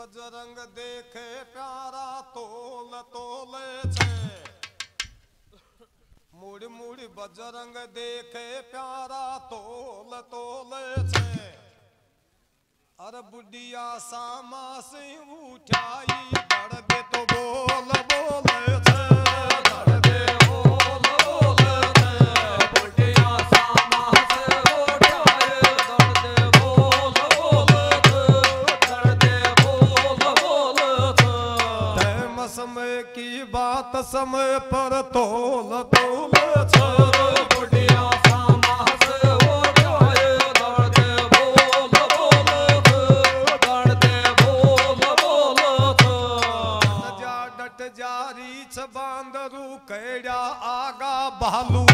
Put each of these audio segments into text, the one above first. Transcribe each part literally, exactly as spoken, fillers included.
बजरंग देखे प्यारा तोल तोले छे। मुड़ मुड़ बजरंग देखे प्यारा तोल तोले छे। अरे बुढ़िया सामा से उठाई दड़ दे तो बोल बोले छे। दड़ दे बोल बोले छे। बुढ़िया सामा से उठाई दड़ दे बोल बोले छे। दड़ दे बोल बोले छे। टाइम समय की बात समय पर तोल तोले छे। बुढ़िया सामा से उठाई दड़ दे बोल बोले छे। दड़ दे बोल बोले छे। जा डट जारी छ बांदरू कैड़ा आगा भालू।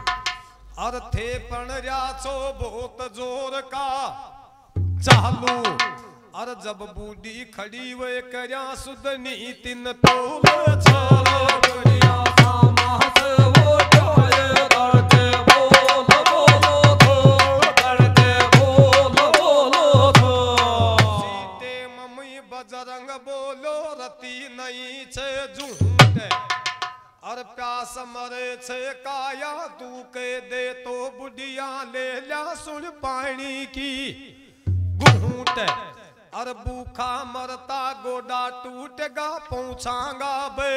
अर थे पण रा छो बहुत जोर का चालू। अर जब बूढ़ी खड़ी वे करया सुदनी तीन तोल छे। बुढ़िया सामा से उठाई दड़ दे बोल बोले छे। दड़ दे बोल बोले छे। सीते मम्मी बजरंग बोलो रती नहीं छे झूठ। और प्यास मरे छे काया तू के दे तो बुढ़िया ले ला सुन पानी की घूंट। और भूखा मरता गोडा टूटेगा पहुंचागा बे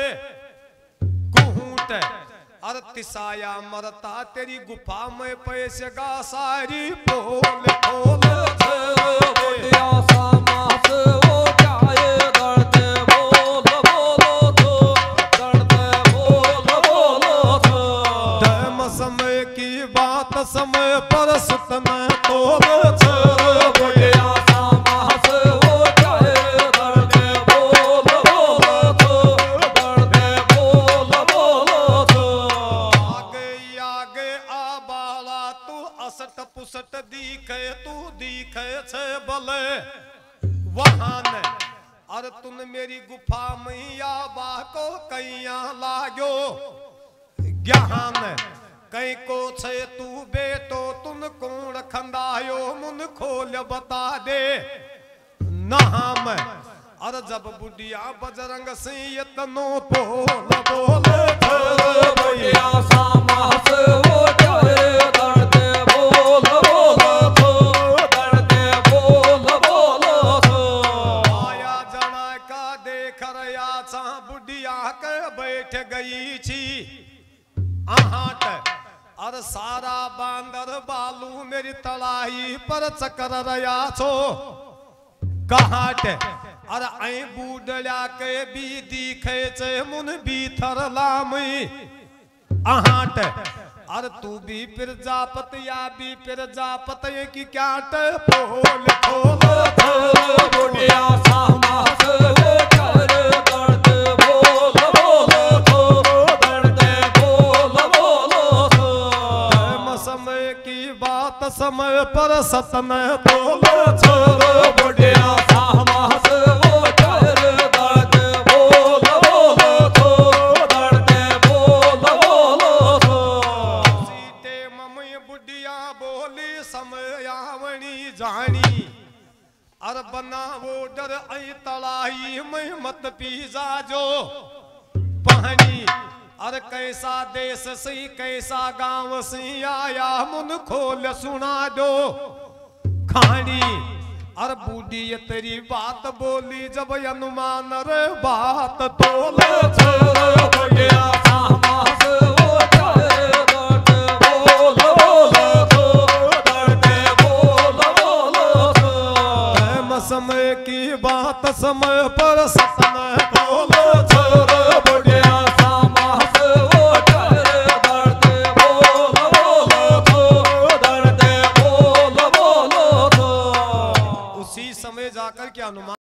घूंट। और तिसाया मरता तेरी गुफा में पैसेगा सारी पोल खोल छे। बुढ़िया सामा से उठाई दड़ दे बोल बोले छे। दड़ दे बोल बोले छे। टाइम समय की बात समय पर सुतन तोल छे। बुढ़िया सामा से उठाई दड़ दे बोल बोले छे। दड़ दे बोल बोले छे। आगे आगे आ बाला तू असट पुसट दिखे तू दिखे छे भले वहां ने। अरे तुन मेरी गुफा मैया बा को कैया लागो ज्ञान। कई को छे तू बेटो तुन कौन खंदायो मुन खोल बता दे नाम। अरे जब बुढ़िया बजरंग सिंह इतनो बोल बोले छे। बुढ़िया सामा से उठाई दड़ दे बोल बोले छे। दड़ दे बोल बोले छे। आया जना का देख रया सा बुढ़िया के बैठ गई छी आहट। और सारा बांदर बालू मेरी तलाई पर चकर रया छो कहाट। और आई बूढ़ा के भी दिखे छे मुन भी थर लामी आहट। और तू भी फिर जापत या भी फिर जापत ये की क्याट पोल खोल छे। बुढ़िया सामा से उठाई दड़ दे बोल बोले छे। दड़ दे बोल बोले छे। टाइम समय की बात समय पर सतन तोल छे। बुढ़िया सामा से उठाई दड़ दे बोल बोले छे। दड़ दे बोल बोले छे। सीते मम्मी बुढ़िया बोली समय आवणी जानी। अर बनावो डर आई तलाई में मत पी जाजो पानी। अर कैसा देश सी कैसा गांव सी आया मुन खोल सुना दो खानी। अर बूढ़ी तेरी बात बोली जब अनुमान रे बात तोल छे। बुढ़िया सामा से उठाई दड़ दे बोल बोले छे। दड़ दे बोल बोले छे। टाइम समय की बात समय पर सतन तोल छे। बुढ़िया सामा से उठाई दड़ दे बोल बोले छे। दड़ दे बोल बोले छे। उसी समय जाकर के अनुमान